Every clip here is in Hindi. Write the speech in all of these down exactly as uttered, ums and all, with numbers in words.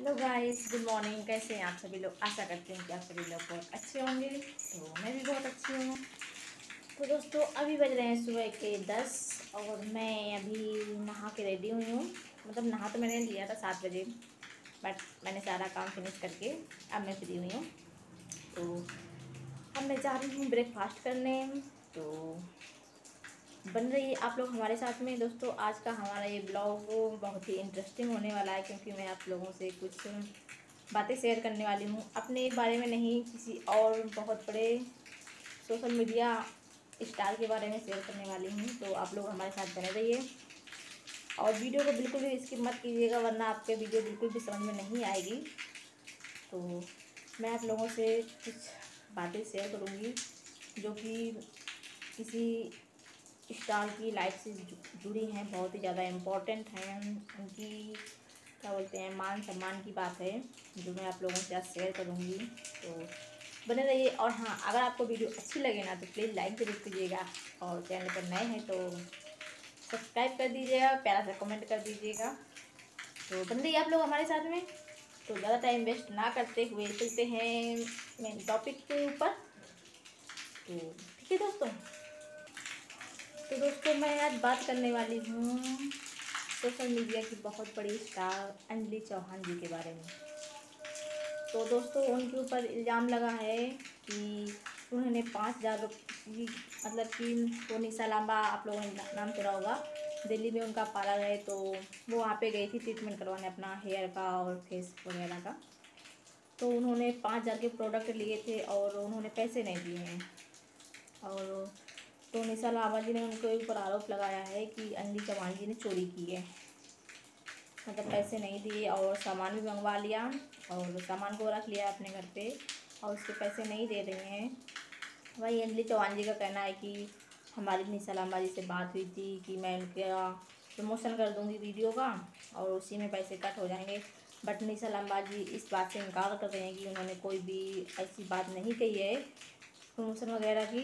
Hello guys, good morning. कैसे हैं आप सभी लोग? आशा करते हैं कि आप सभी लोग बहुत अच्छे होंगे। तो मैं भी बहुत अच्छी हूँ। तो दोस्तों, अभी बज रहे हैं सुबह के दस और मैं अभी नहा के रेडी हुई हूँ। मतलब नहा तो मैंने लिया था सात बजे, बट मैंने सारा काम फिनिश करके अब मैं फ्री हुई हूँ। तो अब मैं जा रही हूँ ब्रेकफास्ट करने। तो बन रही है आप लोग हमारे साथ में। दोस्तों, आज का हमारा ये ब्लॉग बहुत ही इंटरेस्टिंग होने वाला है, क्योंकि मैं आप लोगों से कुछ बातें शेयर करने वाली हूँ अपने बारे में, नहीं किसी और बहुत बड़े सोशल मीडिया स्टार के बारे में शेयर करने वाली हूँ। तो आप लोग हमारे साथ बने रहिए और वीडियो को बिल्कुल भी स्किप मत कीजिएगा, वरना आपके वीडियो बिल्कुल भी समझ में नहीं आएगी। तो मैं आप लोगों से कुछ बातें शेयर करूँगी जो कि किसी स्टार की लाइफ से जुड़ी हैं, बहुत ही ज़्यादा इम्पोर्टेंट हैं। उनकी क्या बोलते हैं, मान सम्मान की बात है जो मैं आप लोगों के साथ शेयर करूँगी। तो बने रहिए। और हाँ, अगर आपको वीडियो अच्छी लगे ना तो प्लीज़ लाइक ज़रूर कीजिएगा, और चैनल पर नए हैं तो सब्सक्राइब कर दीजिएगा, प्यारा सा कमेंट कर दीजिएगा। तो बने रहिए आप लोग हमारे साथ में। तो ज़्यादा टाइम वेस्ट ना करते हुए चलते हैं मेन टॉपिक के ऊपर। तो ठीक है दोस्तों। तो दोस्तों, मैं आज बात करने वाली हूँ सोशल मीडिया की बहुत बड़ी स्टार अंजलि चौहान जी के बारे में। तो दोस्तों, उनके ऊपर इल्ज़ाम लगा है कि उन्होंने पाँच हज़ार रुपये, मतलब कि वो निशा लांबा, आप लोगों ने नाम सुना होगा, दिल्ली में उनका पार्लर है। तो वो वहाँ पे गई थी ट्रीटमेंट करवाने अपना हेयर का और फेस वगैरह का। तो उन्होंने पाँच हज़ार के प्रोडक्ट लिए थे और उन्होंने पैसे नहीं दिए हैं। और तो निशा लांबा जी ने उनके ऊपर आरोप लगाया है कि अंजलि चौहान जी ने चोरी की है, मतलब पैसे नहीं दिए और सामान भी मंगवा लिया और सामान को रख लिया अपने घर पे और उसके पैसे नहीं दे रही हैं। वही अंजलि चौहान जी का कहना है कि हमारी निशा लांबा जी से बात हुई थी कि मैं उनका प्रमोशन कर दूंगी वीडियो का और उसी में पैसे कट हो जाएंगे। बट निशा लांबा जी इस बात से इनकार कर रहे हैं कि उन्होंने कोई भी ऐसी बात नहीं कही है प्रमोशन वगैरह की।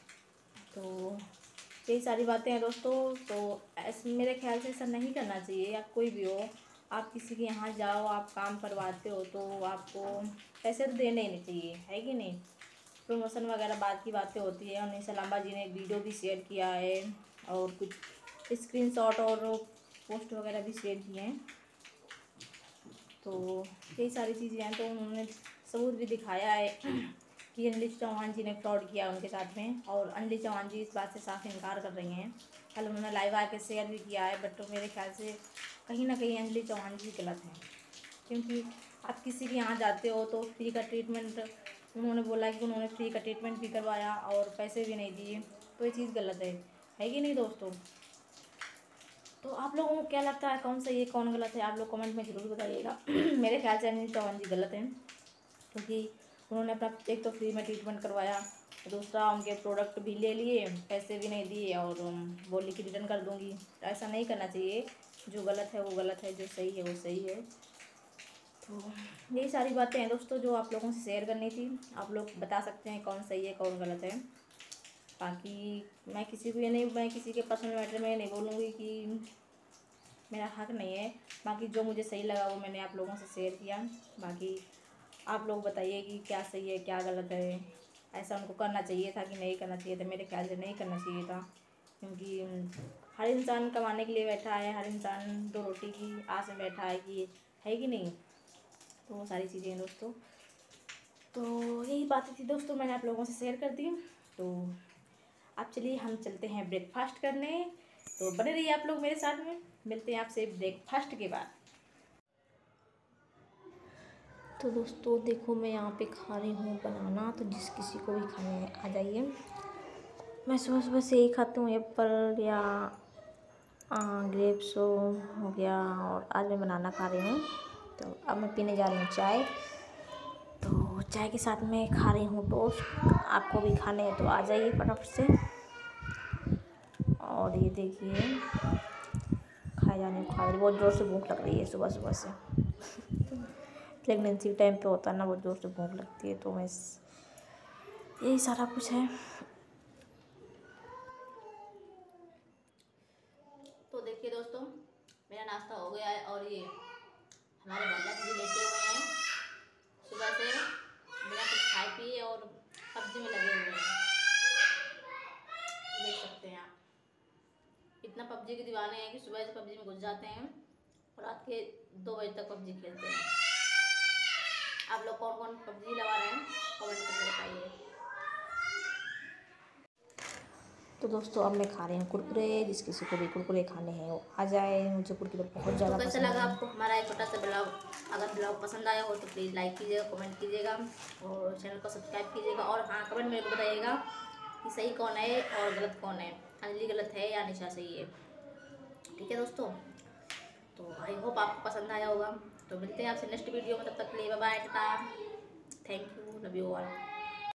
तो यही सारी बातें हैं दोस्तों। तो ऐसे मेरे ख्याल से ऐसा नहीं करना चाहिए। या कोई भी हो, आप किसी के यहाँ जाओ, आप काम करवाते हो तो आपको पैसे तो देने ही नहीं चाहिए, है कि नहीं। प्रमोशन वगैरह बात की बातें होती है। और निशा लांबा जी ने एक वीडियो भी शेयर किया है और कुछ स्क्रीनशॉट और पोस्ट वगैरह भी शेयर किए हैं। तो यही सारी चीज़ें हैं। तो उन्होंने सबूत भी दिखाया है कि अंजलि चौहान जी ने फ्रॉड किया उनके साथ में, और अंजलि चौहान जी इस बात से साफ इनकार कर रही हैं। कल उन्होंने लाइव आके शेयर भी किया है, बट तो मेरे ख्याल से कहीं ना कहीं अंजलि चौहान जी गलत हैं। क्योंकि आप किसी के यहाँ जाते हो तो फ्री का ट्रीटमेंट, उन्होंने बोला कि उन्होंने फ्री का ट्रीटमेंट भी करवाया और पैसे भी नहीं दिए, तो ये चीज़ गलत है है कि नहीं दोस्तों। तो आप लोगों को क्या लगता है, कौन सही है कौन गलत है? आप लोग कमेंट में ज़रूर बताइएगा। मेरे ख्याल से अंजलि चौहान जी गलत हैं, क्योंकि उन्होंने अपना एक तो फ्री में ट्रीटमेंट करवाया, दूसरा उनके प्रोडक्ट भी ले लिए, पैसे भी नहीं दिए और बोली कि रिटर्न कर दूंगी। तो ऐसा नहीं करना चाहिए। जो गलत है वो गलत है, जो सही है वो सही है। तो यही सारी बातें हैं दोस्तों जो आप लोगों से शेयर करनी थी। आप लोग बता सकते हैं कौन सही है कौन गलत है। बाकी मैं किसी को ये नहीं, मैं किसी के पर्सनल मैटर में नहीं बोलूँगी कि मेरा हक नहीं है। बाकी जो मुझे सही लगा वो मैंने आप लोगों से शेयर किया। बाकी आप लोग बताइए कि क्या सही है क्या गलत है। ऐसा उनको करना चाहिए था कि नहीं करना चाहिए था? मेरे ख्याल से नहीं करना चाहिए था, क्योंकि हर इंसान कमाने के लिए बैठा है, हर इंसान दो रोटी की आस में बैठा है, कि है कि नहीं। तो वो सारी चीज़ें हैं दोस्तों। तो यही बातें थी दोस्तों, मैंने आप लोगों से शेयर कर दी। तो अब चलिए हम चलते हैं ब्रेकफास्ट करने। तो बने रहिए आप लोग मेरे साथ में। मिलते हैं आपसे ब्रेकफास्ट के बाद। तो दोस्तों देखो, मैं यहाँ पे खा रही हूँ बनाना। तो जिस किसी को भी खाने आ जाइए। मैं सुबह सुबह से यही खाती हूँ, एप्पल या ग्रेप्स हो गया, और आज मैं बनाना खा रही हूँ। तो अब मैं पीने जा रही हूँ चाय। तो चाय के साथ में खा रही हूँ टोस्ट। आपको भी खाने हैं तो आ जाइए फटाफट से। और ये देखिए, खाए जाने को खा रही, बहुत ज़ोर से भूख लग रही है सुबह सुबह से। प्रेगनेंसी के टाइम पे होता है ना, बहुत ज़ोर से भूख लगती है। तो मैं यही सारा कुछ है। तो देखिए दोस्तों, मेरा नाश्ता हो गया है और ये हमारे भैया जी लेटे हुए सुबह से पबजी में घुस जाते हैं और रात के दो बजे तक पबजी खेलते हैं। आप लोग कौन कौन पबजी लगा रहे हैं कमेंट करके बताइए। तो दोस्तों अब मैं खा रही हूँ कुरकुरे, जिस किसी को भी कुरकुरे खाने हैं वो आ जाए, मुझे कुरकुरे बहुत ज़्यादा तो कैसा लगा आपको हमारा एक छोटा सा ब्लॉग? अगर ब्लॉग पसंद आया हो तो प्लीज़ लाइक कीजिएगा, कमेंट कीजिएगा और चैनल को सब्सक्राइब कीजिएगा। और हाँ, कमेंट में बताइएगा कि सही कौन है और गलत कौन है, अंजलि गलत है या निशा सही है। ठीक है दोस्तों, तो आई होप आपको पसंद आया होगा। तो मिलते हैं आपसे नेक्स्ट वीडियो में, तब तक के लिए bye bye, tata, thank you, love you all.